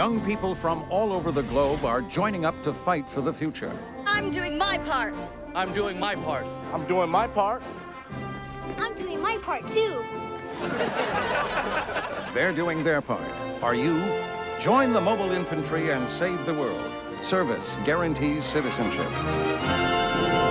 Young people from all over the globe are joining up to fight for the future. I'm doing my part. I'm doing my part. I'm doing my part. I'm doing my part, too. They're doing their part. Are you? Join the mobile infantry and save the world. Service guarantees citizenship.